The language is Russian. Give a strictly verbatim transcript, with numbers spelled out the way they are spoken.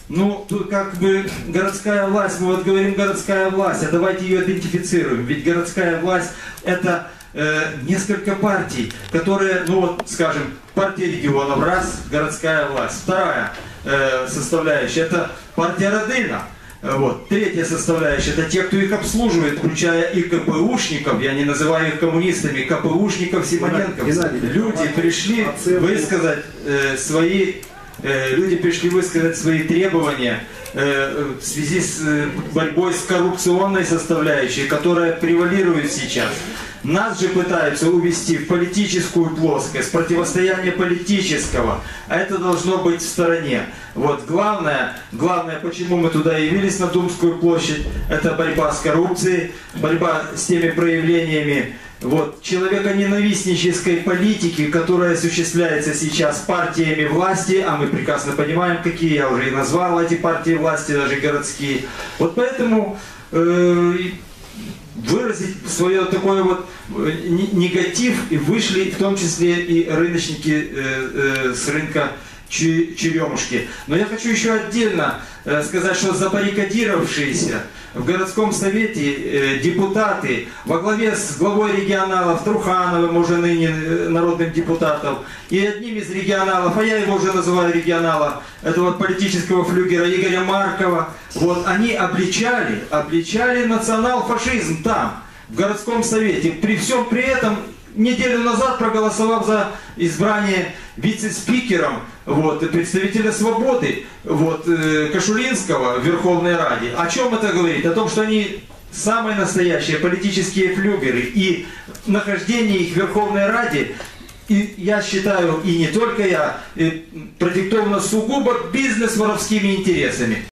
Ну, тут как бы городская власть, мы вот говорим городская власть, а давайте ее идентифицируем. Ведь городская власть это э, несколько партий, которые, ну вот, скажем, партия регионов, раз, городская власть. Вторая э, составляющая это партия Родина. Вот. Третья составляющая это те, кто их обслуживает, включая и КПУшников, я не называю их коммунистами, КПУшников, Симоненков. Люди пришли высказать э, свои Люди пришли высказать свои требования э, в связи с э, борьбой с коррупционной составляющей, которая превалирует сейчас. Нас же пытаются увести в политическую плоскость, противостояние политического, а это должно быть в стороне. Вот главное, главное, почему мы туда явились на Думскую площадь, это борьба с коррупцией, борьба с теми проявлениями вот, человеконенавистнической политики, которая осуществляется сейчас партиями власти, а мы прекрасно понимаем, какие, я уже и назвал эти партии власти, даже городские. Вот поэтому э, выразить свое такое вот негатив, и вышли в том числе и рыночники э, э, с рынка Черемушки. Но я хочу еще отдельно э, сказать, что забаррикадировавшиеся в городском совете э, депутаты во главе с главой регионалов Трухановым, уже ныне э, народным депутатом, и одним из регионалов, а я его уже называю регионалом, этого политического флюгера Игоря Маркова, вот, они обличали, обличали национал-фашизм там, в городском совете. При всем при этом, неделю назад проголосовав за избрание вице-спикером, вот, представителя Свободы, вот, э, Кашулинского в Верховной Раде. О чем это говорит? О том, что они самые настоящие политические флюгеры, и нахождение их в Верховной Раде, и я считаю, и не только я, продиктовано сугубо бизнес-воровскими интересами.